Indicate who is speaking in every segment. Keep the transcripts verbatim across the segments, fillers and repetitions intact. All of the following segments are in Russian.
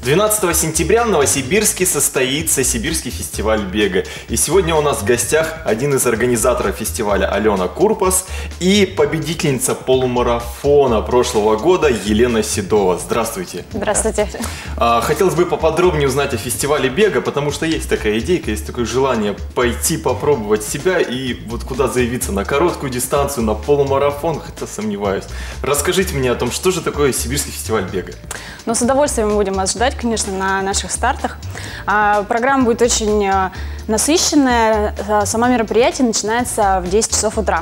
Speaker 1: двенадцатого сентября в Новосибирске состоится Сибирский фестиваль бега. И сегодня у нас в гостях один из организаторов фестиваля Алена Курпас и победительница полумарафона прошлого года Елена Седова. Здравствуйте.
Speaker 2: Здравствуйте.
Speaker 1: Хотелось бы поподробнее узнать о фестивале бега, потому что есть такая идейка, есть такое желание пойти попробовать себя и вот куда заявиться, на короткую дистанцию, на полумарафон, хотя сомневаюсь. Расскажите мне о том, что же такое Сибирский фестиваль бега.
Speaker 2: Ну, с удовольствием мы будем вас ждать, конечно, на наших стартах. А, программа будет очень а, насыщенная. А, само мероприятие начинается в десять часов утра.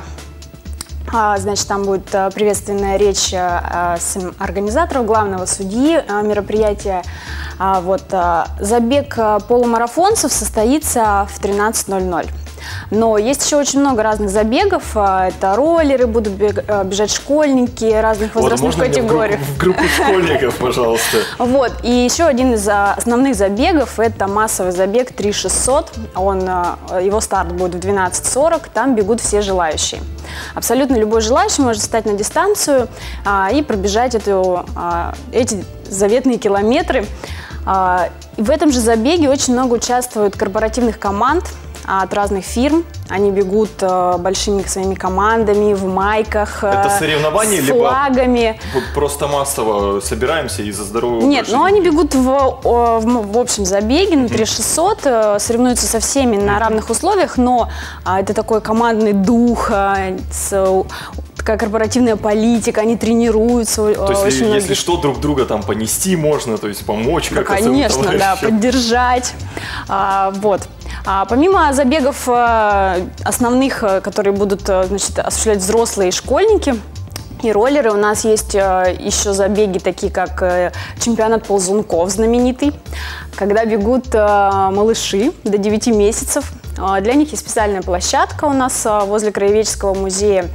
Speaker 2: А, значит, там будет а, приветственная речь а, с организаторов, главного судьи а, мероприятия. А, вот, а, забег а, полумарафонцев состоится в тринадцать ноль ноль. Но есть еще очень много разных забегов. Это роллеры, будут бежать школьники разных возрастных
Speaker 1: вот,
Speaker 2: категорий.
Speaker 1: В группу, в группу школьников, пожалуйста.
Speaker 2: Вот. И еще один из основных забегов – это массовый забег три шестьсот. Он, его старт будет в двенадцать сорок. Там бегут все желающие. Абсолютно любой желающий может встать на дистанцию а, и пробежать эту, а, эти заветные километры. А, в этом же забеге очень много участвуют корпоративных команд от разных фирм. Они бегут э, большими своими командами, в майках, э,
Speaker 1: это соревнования,
Speaker 2: с флагами.
Speaker 1: Либо просто массово собираемся и за здоровый образ
Speaker 2: Нет,
Speaker 1: жизни?
Speaker 2: ну они бегут в, в, в общем забеге на три шестьсот, э, соревнуются со всеми на равных условиях, но э, это такой командный дух, э, с, такая корпоративная политика, они тренируются.
Speaker 1: То есть,
Speaker 2: очень
Speaker 1: если
Speaker 2: многие...
Speaker 1: что, друг друга там понести можно, то есть помочь
Speaker 2: Да,
Speaker 1: как-то.
Speaker 2: конечно, да, поддержать. А, вот. А, помимо забегов а, основных, которые будут, значит, осуществлять взрослые школьники и роллеры, у нас есть а, еще забеги, такие как а, чемпионат ползунков знаменитый, когда бегут а, малыши до девяти месяцев. А, для них есть специальная площадка у нас а, возле Краеведческого музея.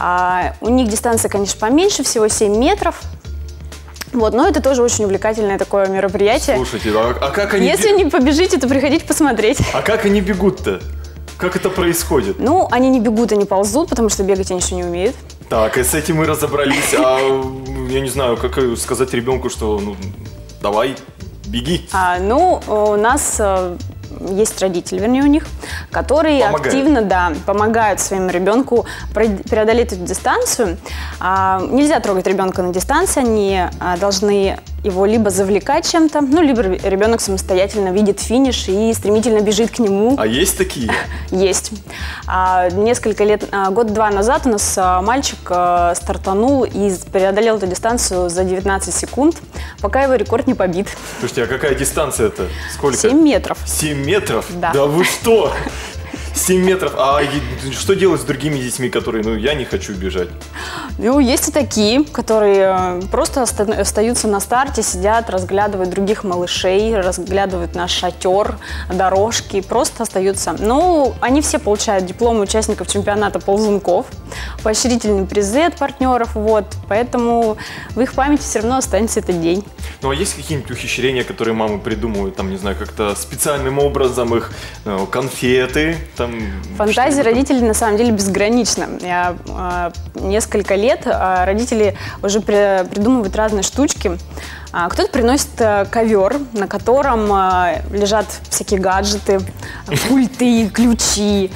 Speaker 2: А, у них дистанция, конечно, поменьше, всего семь метров. Вот, но это тоже очень увлекательное такое мероприятие.
Speaker 1: Слушайте, а, а как они...
Speaker 2: Если не побежите, то приходите посмотреть.
Speaker 1: А как они бегут-то? Как это происходит?
Speaker 2: Ну, они не бегут, они ползут, потому что бегать они еще не умеют.
Speaker 1: Так, и с этим мы разобрались. А я не знаю, как сказать ребенку, что ну, давай, беги.
Speaker 2: А, ну, у нас есть родители, вернее, у них, которые
Speaker 1: Помогают.
Speaker 2: активно, да, помогают своему ребенку преодолеть эту дистанцию. А, нельзя трогать ребенка на дистанции, они а, должны его либо завлекать чем-то, ну, либо ребенок самостоятельно видит финиш и стремительно бежит к нему.
Speaker 1: А есть такие?
Speaker 2: Есть. А, несколько лет, а, год-два назад у нас а, мальчик а, стартанул и преодолел эту дистанцию за девятнадцать секунд, пока его рекорд не побит.
Speaker 1: Слушайте, а какая дистанция-то? Сколько?
Speaker 2: семь метров.
Speaker 1: семь метров?
Speaker 2: Да.
Speaker 1: Да вы что? семь метров. А что делать с другими детьми, которые, ну, я не хочу бежать?
Speaker 2: Ну, есть и такие, которые просто остаются на старте, сидят, разглядывают других малышей, разглядывают наш шатер, дорожки, просто остаются. Ну, они все получают дипломы участников чемпионата ползунков, поощрительные призы от партнеров, вот, поэтому в их памяти все равно останется этот день.
Speaker 1: Ну, а есть какие-нибудь ухищрения, которые мамы придумывают, там, не знаю, как-то специальным образом их, ну, конфеты, там...
Speaker 2: Фантазия родителей на самом деле безгранична. Я, э, несколько лет э, родители уже при, придумывают разные штучки. А, кто-то приносит э, ковер, на котором э, лежат всякие гаджеты, пульты, ключи.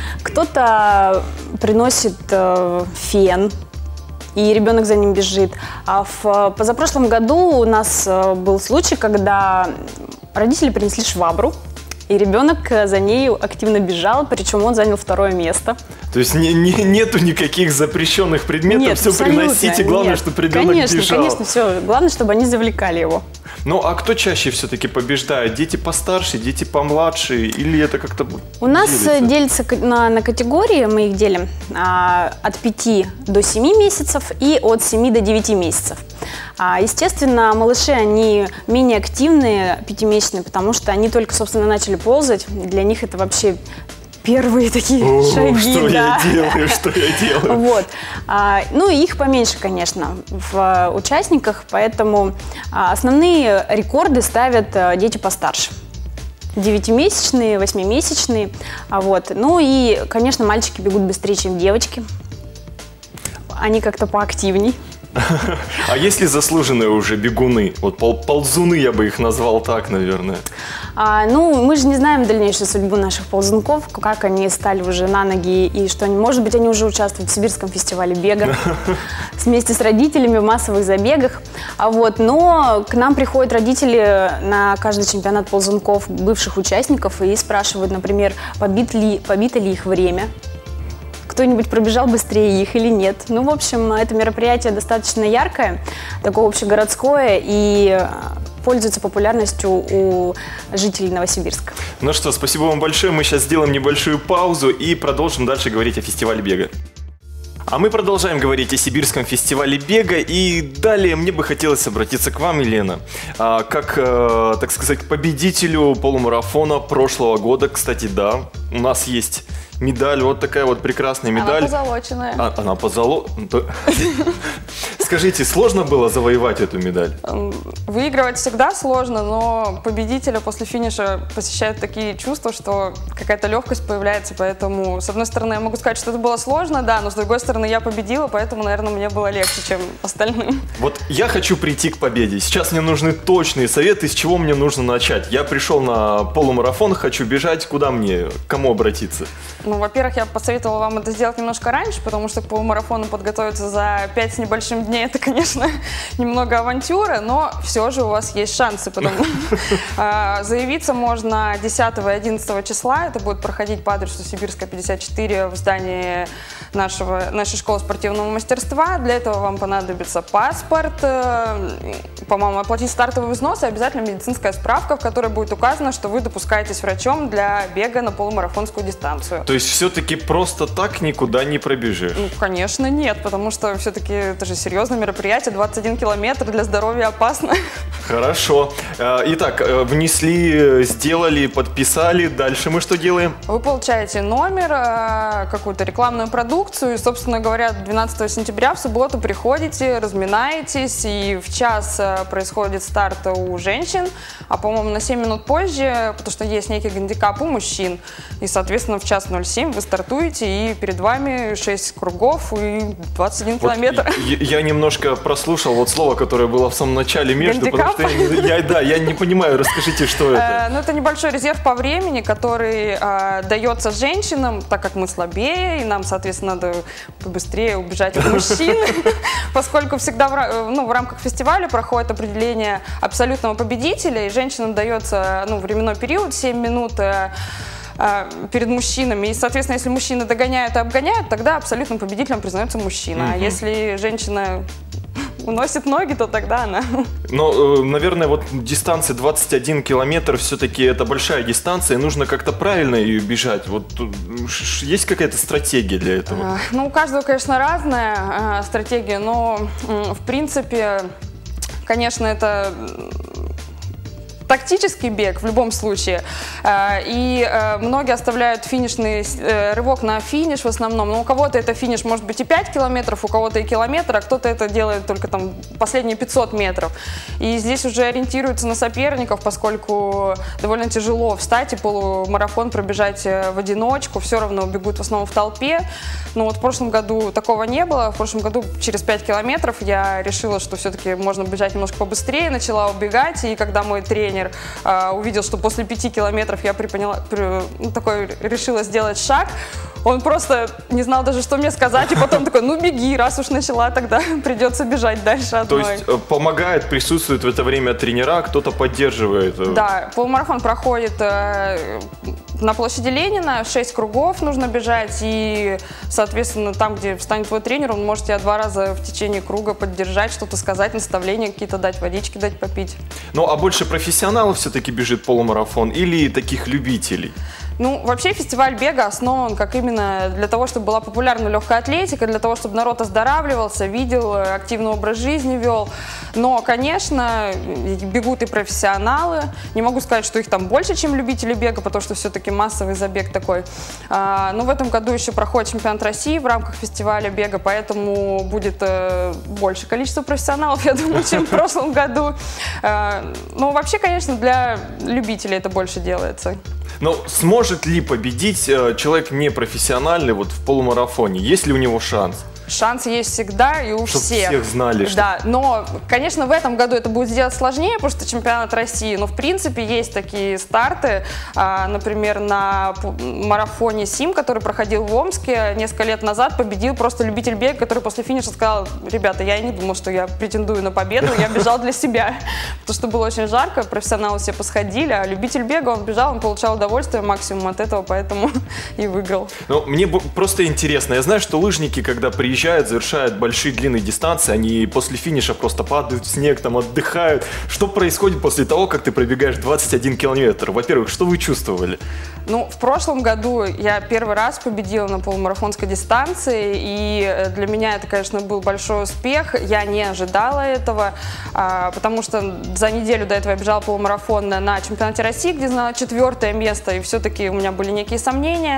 Speaker 2: Кто-то приносит э, фен, и ребенок за ним бежит. А в позапрошлом году у нас э, был случай, когда родители принесли швабру, и ребенок за ней активно бежал, причем он занял второе место.
Speaker 1: То есть не, не, нету никаких запрещенных предметов,
Speaker 2: нет,
Speaker 1: все приносите, главное,
Speaker 2: нет.
Speaker 1: чтобы ребенок
Speaker 2: конечно,
Speaker 1: бежал.
Speaker 2: Конечно, все. Главное, чтобы они завлекали его.
Speaker 1: Ну, а кто чаще все-таки побеждает? Дети постарше, дети помладше? Или это как-то
Speaker 2: У нас
Speaker 1: делится,
Speaker 2: делится на, на категории, мы их делим а, от пяти до семи месяцев и от семи до девяти месяцев. А, естественно, малыши, они менее активные, пятимесячные, потому что они только, собственно, начали ползать. Для них это вообще... Первые такие
Speaker 1: О,
Speaker 2: шаги,
Speaker 1: что
Speaker 2: да.
Speaker 1: я делаю, что я делаю.
Speaker 2: Вот. А, ну, их поменьше, конечно, в участниках, поэтому а, основные рекорды ставят а, дети постарше. девятимесячные, восьмимесячные. А, вот. Ну и, конечно, мальчики бегут быстрее, чем девочки. Они как-то поактивней.
Speaker 1: А есть ли заслуженные уже бегуны? Вот пол ползуны я бы их назвал так, наверное.
Speaker 2: А, ну, мы же не знаем дальнейшую судьбу наших ползунков, как они стали уже на ноги, и что они, может быть, они уже участвуют в Сибирском фестивале бега вместе с родителями в массовых забегах. А вот, но к нам приходят родители на каждый чемпионат ползунков бывших участников и спрашивают, например, побит ли, побито ли их время. Кто-нибудь пробежал быстрее их или нет. Ну, в общем, это мероприятие достаточно яркое, такое общегородское, и пользуется популярностью у жителей Новосибирска.
Speaker 1: Ну что, спасибо вам большое. Мы сейчас сделаем небольшую паузу и продолжим дальше говорить о фестивале бега. А мы продолжаем говорить о Сибирском фестивале бега, и далее мне бы хотелось обратиться к вам, Елена, как, так сказать, победителю полумарафона прошлого года. Кстати, да, у нас есть медаль, вот такая вот прекрасная медаль.
Speaker 3: Она позолоченная.
Speaker 1: А, она позолоченная. Скажите, сложно было завоевать эту медаль?
Speaker 3: Выигрывать всегда сложно, но победителя после финиша посещают такие чувства, что какая-то легкость появляется, поэтому, с одной стороны, я могу сказать, что это было сложно, да, но с другой стороны, я победила, поэтому, наверное, мне было легче, чем остальным.
Speaker 1: Вот я хочу прийти к победе. Сейчас мне нужны точные советы, с чего мне нужно начать. Я пришел на полумарафон, хочу бежать, куда мне, к кому обратиться?
Speaker 3: Ну, во-первых, я посоветовала вам это сделать немножко раньше, потому что к полумарафону подготовиться за пять с небольшим дней, это, конечно, немного авантюра, но все же у вас есть шансы, потому заявиться можно десятого и одиннадцатого числа, это будет проходить по адресу Сибирская, пятьдесят четыре в здании нашего, нашей школы спортивного мастерства. Для этого вам понадобится паспорт, по-моему, оплатить стартовый взнос и обязательно медицинская справка, в которой будет указано, что вы допускаетесь врачом для бега на полумарафонскую дистанцию.
Speaker 1: То есть все-таки просто так никуда не пробежишь?
Speaker 3: Ну, конечно, нет, потому что все-таки это же серьезное мероприятие, двадцать один километр, для здоровья опасно.
Speaker 1: Хорошо. Итак, внесли, сделали, подписали. Дальше мы что делаем?
Speaker 3: Вы получаете номер, какую-то рекламную продукцию, и, собственно говоря, двенадцатого сентября в субботу приходите, разминаетесь, и в час происходит старт у женщин, а, по-моему, на семь минут позже, потому что есть некий гандикап у мужчин, и, соответственно, в час ноль семь вы стартуете, и перед вами шесть кругов и двадцать один вот километр.
Speaker 1: Я, я немножко прослушал вот слово, которое было в самом начале между, гандикап? Потому что я, я, да, я не понимаю, расскажите, что это.
Speaker 3: Ну, это небольшой резерв по времени, который дается женщинам, так как мы слабее, и нам, соответственно, надо побыстрее убежать от мужчин, поскольку всегда в, ну, в рамках фестиваля проходит определение абсолютного победителя, и женщинам дается, ну, временной период семь минут перед мужчинами. И, соответственно, если мужчины догоняют и обгоняют, тогда абсолютным победителем признается мужчина. Mm-hmm. А если женщина уносит ноги, то тогда она...
Speaker 1: Но, наверное, вот дистанция двадцать один километр, все-таки это большая дистанция, и нужно как-то правильно ее бежать. Вот есть какая-то стратегия для этого?
Speaker 3: Ну, у каждого, конечно, разная стратегия, но, в принципе, конечно, это... тактический бег в любом случае, и многие оставляют финишный рывок на финиш в основном, но у кого-то это финиш может быть и пять километров, у кого-то и километр, а кто-то это делает только там последние пятьсот метров. И здесь уже ориентируются на соперников, поскольку довольно тяжело встать и полумарафон пробежать в одиночку, все равно бегут в основном в толпе. Но вот в прошлом году такого не было, в прошлом году через пять километров я решила, что все-таки можно бежать немножко побыстрее, начала убегать, и когда мой тренер Uh, увидел, что после пяти километров я припоняла, при, ну, такой, решила сделать шаг, он просто не знал даже, что мне сказать, и потом такой, ну беги, раз уж начала, тогда придется бежать дальше одной.
Speaker 1: То есть помогает, присутствует в это время тренера, кто-то поддерживает?
Speaker 3: Да, полумарафон проходит э, на площади Ленина, шесть кругов нужно бежать, и, соответственно, там, где встанет твой тренер, он может тебя два раза в течение круга поддержать, что-то сказать, наставления какие-то дать, водички дать попить.
Speaker 1: Ну, а больше профессионалов все-таки бежит полумарафон или таких любителей?
Speaker 3: Ну, вообще фестиваль бега основан как именно для того, чтобы была популярна легкая атлетика, для того, чтобы народ оздоравливался, видел, активный образ жизни вел. Но, конечно, бегут и профессионалы. Не могу сказать, что их там больше, чем любители бега, потому что все-таки массовый забег такой. А, но в этом году еще проходит чемпионат России в рамках фестиваля бега, поэтому будет э, больше количество профессионалов, я думаю, чем в прошлом году. А, но вообще, конечно, для любителей это больше делается.
Speaker 1: Но сможет ли победить э, человек непрофессиональный вот в полумарафоне? Есть ли у него шанс?
Speaker 3: Шанс есть всегда и у
Speaker 1: Чтоб
Speaker 3: всех.
Speaker 1: всех знали. Что...
Speaker 3: Да, но, конечно, в этом году это будет сделать сложнее, потому что чемпионат России, но в принципе есть такие старты, а, например, на марафоне СИМ, который проходил в Омске несколько лет назад, победил просто любитель бега, который после финиша сказал: ребята, я и не думал, что я претендую на победу, я бежал для себя, потому что было очень жарко, профессионалы все посходили, а любитель бега, он бежал, он получал удовольствие максимум от этого, поэтому и выиграл.
Speaker 1: Ну, мне просто интересно, я знаю, что лыжники, когда приезжают, завершают большие длинные дистанции, они после финиша просто падают в снег, там отдыхают. Что происходит после того, как ты пробегаешь двадцать один километр? Во-первых, что вы чувствовали?
Speaker 3: Ну, в прошлом году я первый раз победила на полумарафонской дистанции, и для меня это, конечно, был большой успех. Я не ожидала этого, потому что за неделю до этого я бежала полумарафон на чемпионате России, где заняла четвертое место, и все-таки у меня были некие сомнения.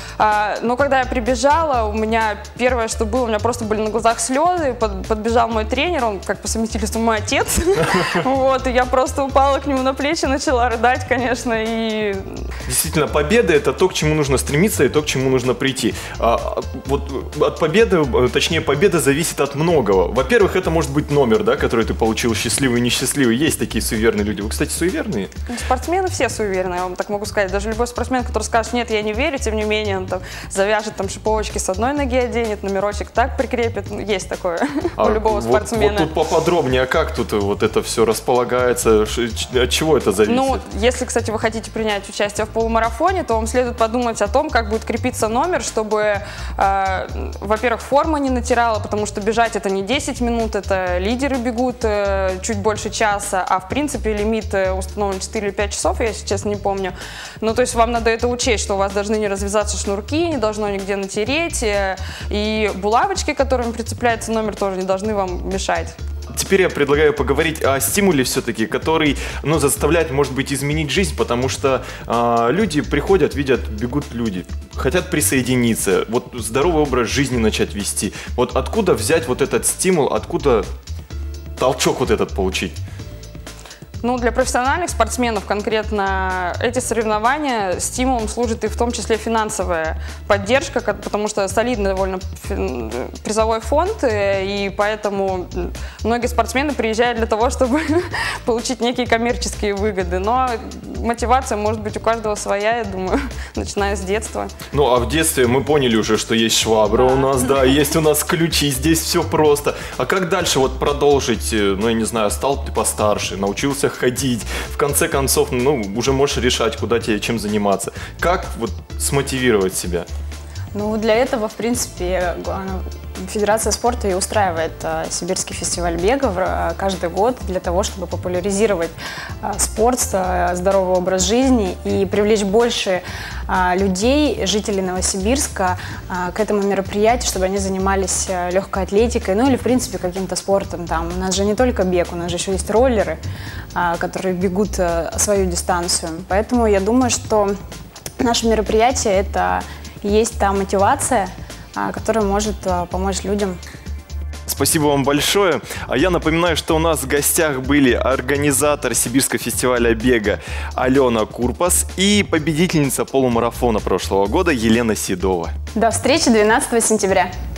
Speaker 3: Но когда я прибежала, у меня первое, что было, у меня просто были на глазах слезы, под, подбежал мой тренер, он как по совместительству мой отец, вот, и я просто упала к нему на плечи, начала рыдать, конечно, и...
Speaker 1: Действительно, победа – это то, к чему нужно стремиться и то, к чему нужно прийти. А, вот от победы, точнее, победа зависит от многого. Во-первых, это может быть номер, да, который ты получил, счастливый и несчастливый. Есть такие суеверные люди. Вы, кстати, суеверные?
Speaker 3: Спортсмены все суеверные, я вам так могу сказать. Даже любой спортсмен, который скажет: нет, я не верю, тем не менее, он там завяжет там шиповочки с одной ноги, оденет, номерочек так прикрепит. Есть такое
Speaker 1: а
Speaker 3: у любого
Speaker 1: вот,
Speaker 3: спортсмена.
Speaker 1: Вот тут поподробнее, а как тут вот это все располагается, от чего это зависит?
Speaker 3: Ну, если, кстати, вы хотите принять участие в полумарафоне, то вам следует подумать о том, как будет крепиться номер, чтобы, э, во-первых, форма не натирала, потому что бежать это не десять минут, это лидеры бегут э, чуть больше часа, а в принципе лимит установлен четыре или пять часов, я сейчас не помню. Ну, то есть вам надо это учесть, что у вас должны не развязаться шнурки, не должно нигде натереть, э, и булавочки, которыми прицепляется номер, тоже не должны вам мешать.
Speaker 1: Теперь я предлагаю поговорить о стимуле все-таки, который, ну, заставляет, может быть, изменить жизнь, потому что э, люди приходят, видят, бегут люди, хотят присоединиться, вот здоровый образ жизни начать вести. Вот откуда взять вот этот стимул, откуда толчок вот этот получить?
Speaker 3: Ну, для профессиональных спортсменов конкретно эти соревнования стимулом служит и в том числе финансовая поддержка, потому что солидный довольно призовой фонд, и поэтому многие спортсмены приезжают для того, чтобы получить некие коммерческие выгоды. Но мотивация может быть у каждого своя, я думаю, начиная с детства. Ну,
Speaker 1: а в детстве мы поняли уже, что есть швабра, да, у нас, да, есть у нас ключи, здесь все просто. А как дальше вот продолжить, ну, я не знаю, стал ты постарше, научился ходить, в конце концов, ну, уже можешь решать, куда тебе, чем заниматься. Как вот смотивировать себя?
Speaker 2: Ну, для этого, в принципе, Федерация спорта и устраивает а, Сибирский фестиваль бега а, каждый год для того, чтобы популяризировать а, спорт, а, здоровый образ жизни и привлечь больше а, людей, жителей Новосибирска, а, к этому мероприятию, чтобы они занимались а, легкой атлетикой, ну или, в принципе, каким-то спортом. Там у нас же не только бег, у нас же еще есть роллеры, а, которые бегут а, свою дистанцию. Поэтому я думаю, что наше мероприятие – это есть та мотивация, которая может помочь людям.
Speaker 1: Спасибо вам большое. А я напоминаю, что у нас в гостях были организатор Сибирского фестиваля бега Алена Курпас и победительница полумарафона прошлого года Елена Седова.
Speaker 2: До встречи двенадцатого сентября.